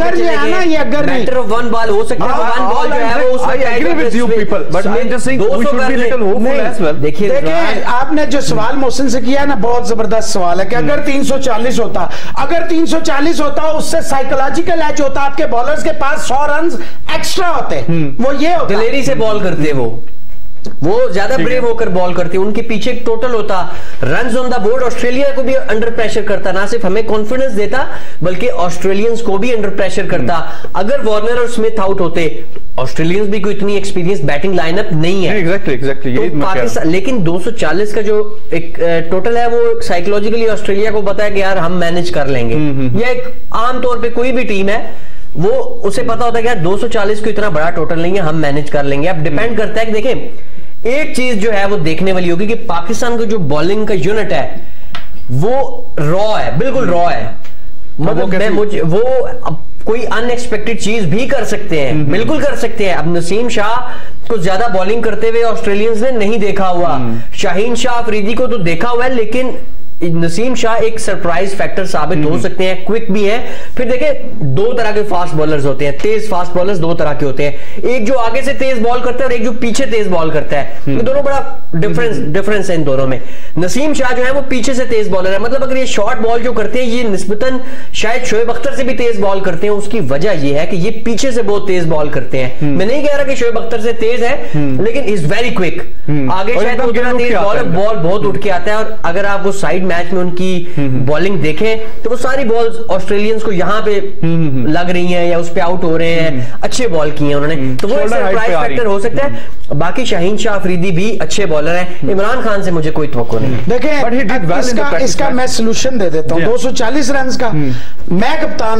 मैटर ऑफ वन बॉल हो सकता है, वन बॉल जो है वो I agree with you people, but I am just saying we should be little hopeful as well. देखिए, आपने जो सवाल मोहसिन से किया ना, बहुत जबरदस्त सवाल है कि अगर 340 होता, अगर 340 होता उससे साइकोलॉजिकल एज होता, आपके बॉलर्स के पास 100 रन एक्स्ट्रा होते, वो ये होता, दिलेरी से बॉल करते वो ज्यादा ब्रेव होकर बॉल करते, उनके पीछे टोटल होता runs on the board, Australia को भी अंडर प्रेशर करता, ना सिर्फ हमें कॉन्फिडेंस देता बल्कि ऑस्ट्रेलियंस को भी अंडर प्रेशर करता। अगर वार्नर और स्मिथ आउट होते, ऑस्ट्रेलियंस भी कोई इतनी एक्सपीरियंस बैटिंग लाइनअप नहीं है। एग्जैक्टली तो पाकिस्तान, लेकिन 240 का जो एक टोटल है वो साइकोलॉजिकली ऑस्ट्रेलिया को पता है कि यार हम मैनेज कर लेंगे। यह एक आमतौर पर कोई भी टीम है वो उसे पता होता है कि यार 240 को इतना बड़ा टोटल नहीं है, हम मैनेज कर लेंगे। अब डिपेंड करता है कि देखें, एक चीज जो है वो देखने वाली होगी कि पाकिस्तान का जो बॉलिंग का यूनिट है वो रॉ है, बिल्कुल रॉ है। मतलब वो कोई अनएक्सपेक्टेड चीज भी कर सकते हैं, बिल्कुल कर सकते हैं। अब नसीम शाह को ज्यादा बॉलिंग करते हुए ऑस्ट्रेलियंस ने नहीं देखा हुआ, शाहीन शाह अफरीदी को तो देखा हुआ है, लेकिन नसीम शाह एक सरप्राइज फैक्टर साबित हो सकते हैं, क्विक भी है। फिर देखें, दो तरह के फास्ट बॉलर्स होते हैं, तेज फास्ट बॉलर्स दो तरह के होते हैं, एक जो आगे से तेज बॉल करता है और एक जो पीछे तेज बॉल करता है। ये दोनों बड़ा डिफरेंस है इन दोनों में। नसीम शाह जो है वो पीछे से तेज बॉलर है, मतलब अगर ये शॉर्ट बॉल जो करते हैं ये निस्बतन शायद शोएब अख्तर से भी तेज बॉल करते हैं। उसकी वजह ये है कि ये पीछे से बहुत तेज बॉल करते हैं। मैं नहीं कह रहा कि शोएब अख्तर से तेज है, लेकिन इज वेरी क्विक, आगे शायद उतना तेज बॉल बहुत उठ के आता है। और अगर आप वो साइड मैच में उनकी बॉलिंग देखें तो वो सारी बॉल्स ऑस्ट्रेलियंस को यहां पे लग रही हैं या उस पे आउट हो रहे हैं, अच्छे बॉल किए हैं उन्होंने, तो वो एक सरप्राइज फैक्टर हो सकता है। बाकी शाहीन शाह अफरीदी भी अच्छे बॉलर हैं, इमरान खान से मुझे कोई तवक्को नहीं। देखिए, इसका मैं सलूशन दे देता हूं। 240 रन का मैं कप्तान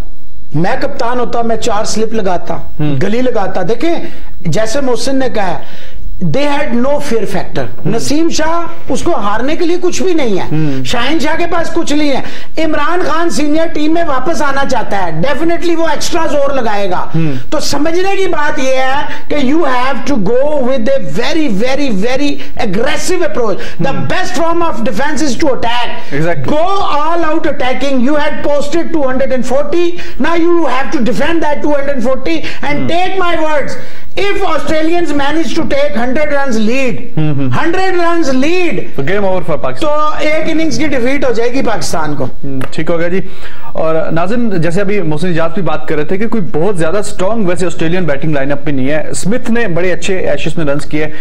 होता, मैं 4 स्लिप लगाता, गली लगाता। देखिए, जैसे मोहसिन ने कहा, they had no fear factor. Naseem Shah उसको हारने के लिए कुछ भी नहीं है, शाहीन शाह के पास कुछ नहीं है। इमरान खान सीनियर टीम में वापस आना चाहता है, डेफिनेटली वो एक्स्ट्रा जोर लगाएगा। तो समझने की बात यह है कि you have to go with a very very very aggressive approach. The best form of defence is to attack, go all out attacking. You had posted 240, now you have to defend that 240 and take my words, if Australians manage to take 100 runs lead, 100 runs lead, तो game over for Pakistan, तो एक innings की defeat हो जाएगी पाकिस्तान को। ठीक हो गया जी। और नाज़िन, जैसे अभी मोहसिन इजाज भी बात कर रहे थे कि कोई बहुत ज्यादा स्ट्रॉन्ग वैसे ऑस्ट्रेलियन बैटिंग लाइनअप में नहीं है। स्मिथ ने बड़े अच्छे एशेस में रन्स किए,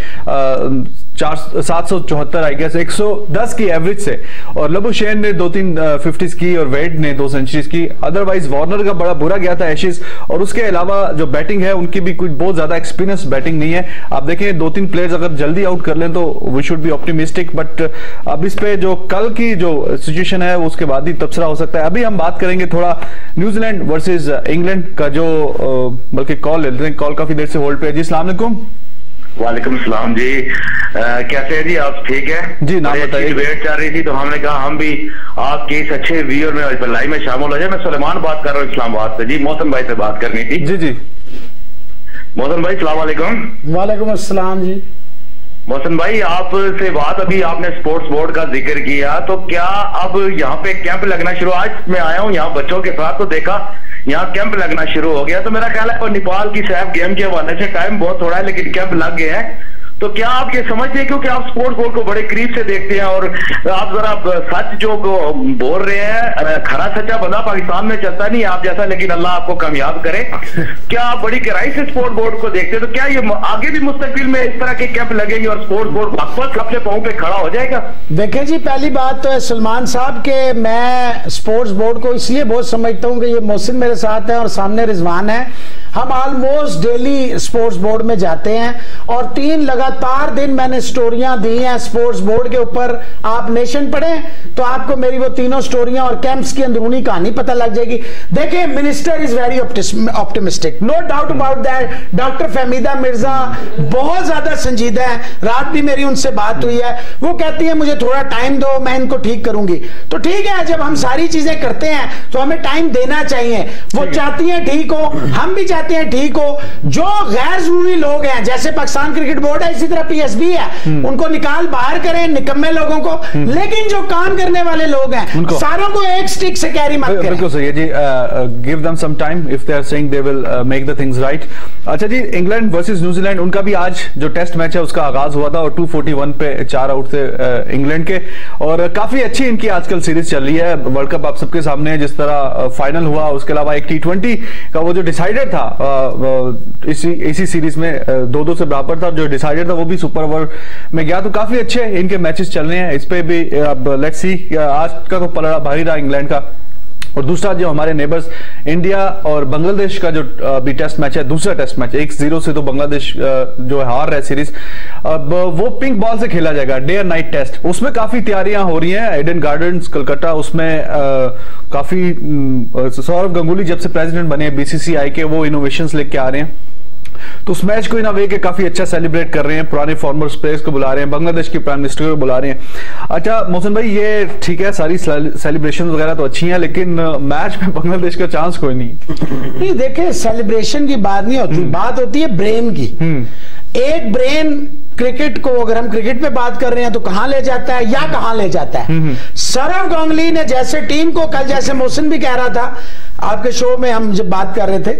774 आई गेस, 110 की एवरेज से, और लबुशेन ने 2-3 50s की और वेड ने 2 सेंचुरीज की। अदरवाइज वार्नर का बड़ा बुरा गया था एशेस, और उसके अलावा जो बैटिंग है उनकी भी कुछ बहुत ज्यादा एक्सपीरियंस बैटिंग नहीं है। आप देखें 2-3 प्लेयर्स अगर जल्दी आउट कर लें तो we should be optimistic, but अब इस पे जो कल की जो सिचुएशन है उसके बाद ही तबसरा हो सकता है। अभी हम बात करेंगे थोड़ा न्यूजीलैंड वर्सेस इंग्लैंड का, जो बल्कि कॉल लेते हैं, कॉल काफी देर से होल्ड पे है जी। अस्सलाम वालेकुम। वालेकुम सलाम जी, कैसे हैं जी आप? ठीक है जी, नाम बताइए। डिबेट चल रही थी तो हमने कहा हम भी आपके इस अच्छे व्यूअर में लाइव में शामिल हो जाए। मैं सुलेमान बात कर रहा हूँ इस्लामाबाद से जी। मौसम भाई से बात करनी थी। जी जी, मौसम भाई सलाम वालेकुम। वालेकुम अस्सलाम जी। मोहसिन भाई, आपसे बात, अभी आपने स्पोर्ट्स बोर्ड का जिक्र किया, तो क्या अब यहाँ पे कैंप लगना शुरू? आज मैं आया हूँ यहाँ बच्चों के साथ तो देखा यहाँ कैंप लगना शुरू हो गया। तो मेरा ख्याल है नेपाल की सैफ गेम के हवाले से टाइम बहुत थोड़ा है, लेकिन कैंप लग गए हैं। तो क्या आप ये समझते हैं, क्योंकि आप स्पोर्ट्स बोर्ड को बड़े करीब से देखते हैं और आप जरा सच जो बोल रहे हैं, खरा सच्चा बंदा पाकिस्तान में चलता नहीं आप जैसा, लेकिन अल्लाह आपको कामयाब करे। क्या आप बड़ी गहराई से स्पोर्ट्स बोर्ड को देखते हैं, तो क्या ये आगे भी मुस्तकबिल में इस तरह के कैंप लगेंगे और स्पोर्ट्स बोर्ड वापस अपने पांव पे खड़ा हो जाएगा? देखें जी, पहली बात तो है सलमान साहब के, मैं स्पोर्ट्स बोर्ड को इसलिए बहुत समझता हूं कि ये मोहसिन मेरे साथ है और सामने रिजवान है। हम ऑलमोस्ट डेली स्पोर्ट्स बोर्ड में जाते हैं और 3 लगातार दिन मैंने स्टोरियां दी हैं स्पोर्ट्स बोर्ड के ऊपर। आप नेशन पढ़ें तो आपको मेरी वो तीनों स्टोरियां और कैंप्स की अंदरूनी कहानी पता लग जाएगी। देखिए, minister is very optimistic, no doubt about that. Doctor Fahmida Mirza बहुत ज्यादा संजीदा है, रात भी मेरी उनसे बात हुई है। वो कहती है मुझे थोड़ा टाइम दो, मैं इनको ठीक करूंगी। तो ठीक है, जब हम सारी चीजें करते हैं तो हमें टाइम देना चाहिए। वो चाहती है ठीक हो, हम भी चाहते हैं ठीक हो। जो गैर जरूरी लोग हैं, जैसे पाकिस्तान क्रिकेट बोर्ड है, इसी तरह पीएसबी है, उनको निकाल बाहर करें, निकम्मे लोगों को। लेकिन जो काम करने वाले लोग हैं, सारों को एक स्टिक से कैरी मत करें। बिल्कुल सही है जी, give them some time, if they are saying they will make the things right. अच्छा जी, इंग्लैंड वर्सेस न्यूजीलैंड, उनका भी आज जो टेस्ट मैच है उसका आगाज हुआ था और 241 पे 4 आउट थे इंग्लैंड के, और काफी अच्छी इनकी आजकल सीरीज चल रही है। वर्ल्ड कप आप सबके सामने है, जिस तरह फाइनल हुआ, उसके अलावा एक T20 का वो जो डिसाइडेड था इसी सीरीज में 2-2 से बराबर था, जो डिसाइडेड था वो भी सुपर ओवर में गया। तो काफी अच्छे इनके मैचेस चल रहे हैं। इस पे भी अब लेट्स सी, आज का तो पलड़ा भारी रहा इंग्लैंड का। और दूसरा जो हमारे नेबर्स इंडिया और बांग्लादेश का जो भी टेस्ट मैच है, दूसरा टेस्ट मैच 1-0 से तो बांग्लादेश जो हार रहा है सीरीज, अब वो पिंक बॉल से खेला जाएगा, डे और नाइट टेस्ट। उसमें काफी तैयारियां हो रही हैं ईडन गार्डन्स कलकत्ता। उसमें काफी सौरव गंगुली जब से प्रेसिडेंट बने बीसीसीआई के, वो इनोवेशंस लेके आ रहे हैं। तो उस मैच को इन वे के काफी अच्छा सेलिब्रेट कर रहे हैं, पुराने फॉर्मर्स प्लेयर्स को बुला रहे हैं, बांग्लादेश के प्राइम मिनिस्टर को बुला रहे हैं। अच्छा मोहसिन भाई, ये ठीक है, सारी सेलिब्रेशन वगैरह तो अच्छी हैं, लेकिन मैच में बांग्लादेश का चांस कोई नहीं। देखे, सेलिब्रेशन की बात नहीं होती, बात होती है ब्रेन की। एक ब्रेन क्रिकेट को, अगर हम क्रिकेट पे बात कर रहे हैं तो कहां ले जाता है या कहां ले जाता है। सौरव गांगुली ने जैसे टीम को, कल जैसे मोहसिन भी कह रहा था आपके शो में, हम जब बात कर रहे थे,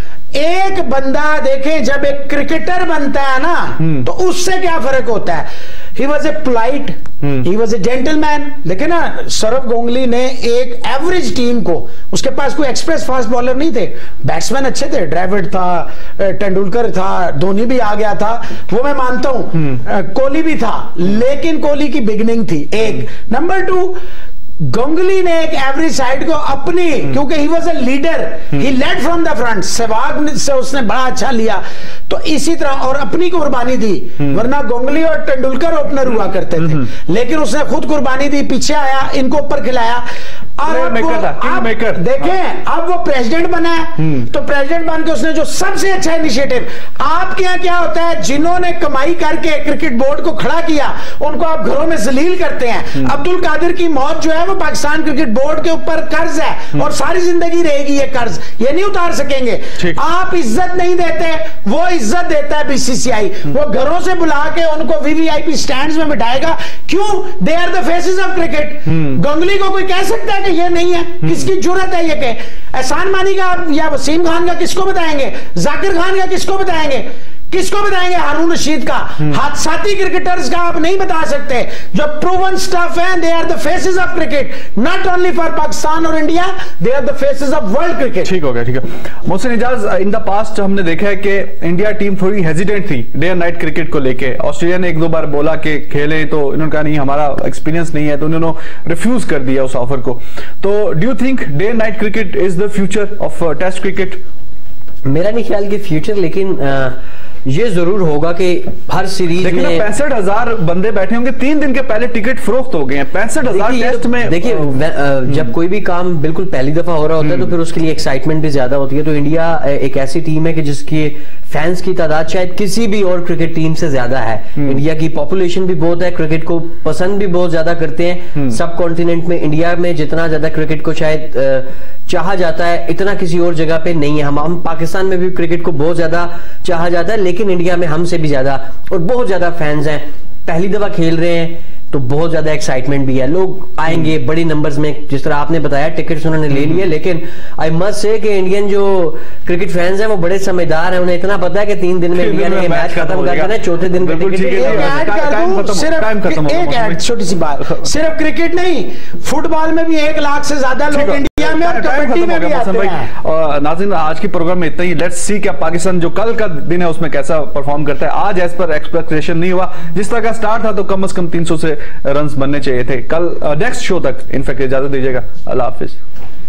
एक बंदा देखें जब एक क्रिकेटर बनता है ना, तो उससे क्या फर्क होता है। He was a polite, he was a gentleman. देखे ना, सौरव गांगुली ने एक एवरेज टीम को, उसके पास कोई एक्सप्रेस फास्ट बॉलर नहीं थे, बैट्समैन अच्छे थे, ड्रेविड था, तेंदुलकर था, धोनी भी आ गया था, वो मैं मानता हूं, कोहली भी था, लेकिन कोहली की बिगिनिंग थी एक। नंबर 2, गांगुली ने एक एवरेज साइड को अपनी, क्योंकि he was a leader, he led from the front, Sehwag से उसने बड़ा अच्छा लिया, तो इसी तरह और अपनी कुर्बानी दी। वरना गांगुली और तेंदुलकर ओपनर हुआ करते थे, लेकिन उसने खुद कुर्बानी दी, पीछे आया, इनको ऊपर खिलाया। और अब देखें, अब वो प्रेसिडेंट बना है, तो प्रेसिडेंट बन के उसने जो सबसे अच्छा इनिशिएटिव, आपके यहाँ क्या होता है, जिन्होंने कमाई करके क्रिकेट बोर्ड को खड़ा किया उनको आप घरों में जलील करते हैं। अब्दुल कादिर की मौत जो है वो पाकिस्तान क्रिकेट बोर्ड के ऊपर कर्ज है, और सारी जिंदगी रहेगी ये कर्ज, ये नहीं उतार सकेंगे। आप इज्जत नहीं देते, वो इज्जत देता है बीसीसीआई। वो घरों से बुला के उनको वीवीआईपी स्टैंड्स में बिठाएगा। क्यों? They are the faces of cricket. Ganguly को कोई कह सकता है कि ये नहीं है? किसकी जरूरत है ये कहे? एहसान मानी का या वसीम खान का किसको बताएंगे? जाकिर खान का किसको बताएंगे? किसको बताएंगे? हारून रशीद का। हादसाती क्रिकेटर्स का आप नहीं बता सकते, जो प्रूवन स्टफ है। They are the faces of cricket, not only for Pakistan और India, they are the faces of world cricket. ठीक हो गया, ठीक है। Mohsin Ijaz, in the past हमने देखा है कि इंडिया टीम थोड़ी हेजिटेंट थी डे और नाइट क्रिकेट को लेके। ऑस्ट्रेलिया ने 1-2 बार बोला कि खेलें, तो इन्होंने कहा नहीं, हमारा एक्सपीरियंस नहीं है, तो उन्होंने रिफ्यूज कर दिया उस ऑफर को। तो do you think day and night cricket is the future of test cricket? मेरा नहीं ख्याल कि फ्यूचर, लेकिन ये जरूर होगा कि हर सीरीज में 65,000 बंदे बैठे होंगे, 3 दिन के पहले टिकट फरोख्त हो गए हैं। 65,000 टेस्ट में। देखिए, जब कोई भी काम बिल्कुल पहली दफा हो रहा होता है तो फिर उसके लिए एक्साइटमेंट भी ज्यादा होती है। तो इंडिया एक ऐसी टीम है कि जिसकी फैंस की तादाद शायद किसी भी और क्रिकेट टीम से ज्यादा है। इंडिया की पॉपुलेशन भी बहुत है, क्रिकेट को पसंद भी बहुत ज्यादा करते हैं। सब कॉन्टिनेंट में इंडिया में जितना ज्यादा क्रिकेट को शायद चाहा जाता है, इतना किसी और जगह पे नहीं है। हम पाकिस्तान में भी क्रिकेट को बहुत ज्यादा चाहा जाता है, लेकिन इंडिया में हमसे भी ज्यादा और बहुत ज्यादा फैंस हैं। पहली दफा खेल रहे हैं, तो बहुत ज्यादा एक्साइटमेंट भी है, लोग आएंगे बड़ी नंबर्स में, जिस तरह आपने बताया टिकट्स उन्होंने ले लिए। लेकिन आई मस्ट से कि इंडियन जो क्रिकेट फैंस हैं वो बड़े समझदार हैं, उन्हें इतना पता है कि 3 दिन में इंडिया ने मैच खत्म कर देना, चौथे दिन का टिकट। एक छोटी सी बात, सिर्फ क्रिकेट नहीं, फुटबॉल में भी 1 लाख से ज्यादा लोग इंडिया में और कबड्डी में भी आते हैं। और नाज़रीन, आज के प्रोग्राम में इतना ही। लेट्स सी क्या पाकिस्तान जो कल का दिन है उसमें कैसा परफॉर्म करता है। आज एज पर एक्सपेक्टेशन नहीं हुआ, जिस तरह का स्टार्ट था तो कम से कम 300 से रन बनने चाहिए थे। कल नेक्स्ट शो तक इनफैक्ट इजाजत दीजिएगा, अल्लाह हाफिज।